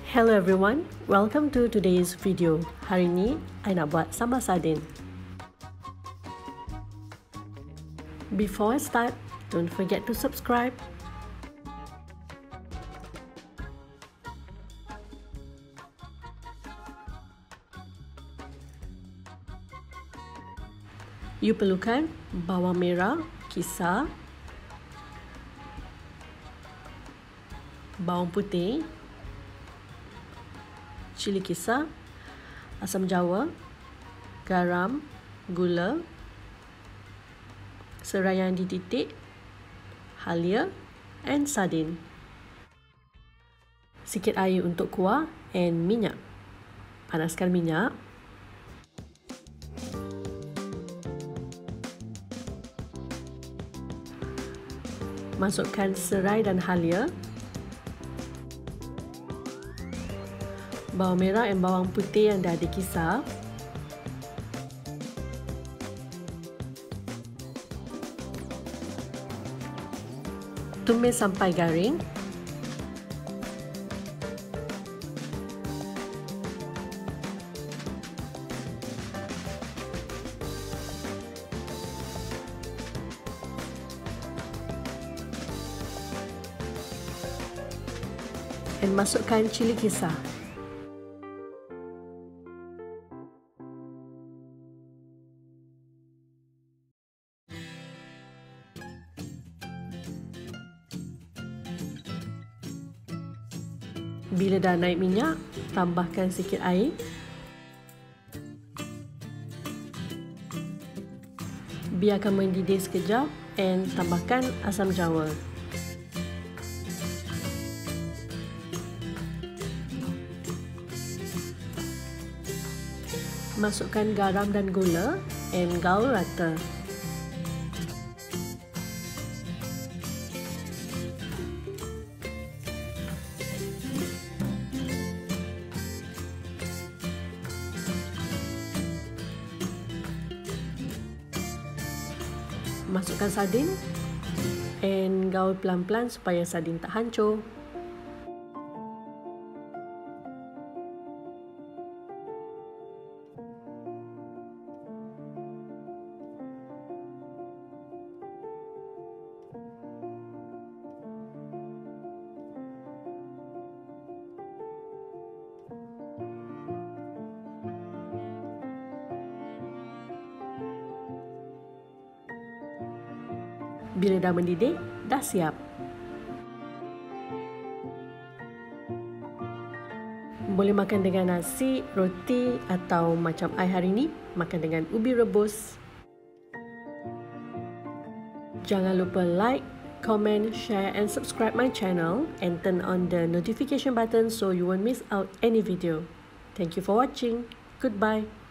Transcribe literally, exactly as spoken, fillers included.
Hello everyone, welcome to today's video. Hari ni, I nak buat sambal sardin. Before I start, don't forget to subscribe. You perlukan bawang merah kisar, bawang putih, cili kisar, asam jawa, garam, gula, serai yang dititik, halia, and sardin. Sikit air untuk kuah and minyak. Panaskan minyak. Masukkan serai dan halia, bawang merah dan bawang putih yang dah dikisar, tumis sampai garing. Dan masukkan cili kisar. Bila dah naik minyak, tambahkan sikit air. Biarkan mendidih sekejap dan tambahkan asam jawa. Masukkan garam dan gula dan gaul rata. Masukkan sardin dan gaul pelan-pelan supaya sardin tak hancur. Bila dah mendidih, dah siap. Boleh makan dengan nasi, roti atau macam I hari ni, makan dengan ubi rebus. Jangan lupa like, comment, share and subscribe my channel and turn on the notification button so you won't miss out any video. Thank you for watching. Goodbye.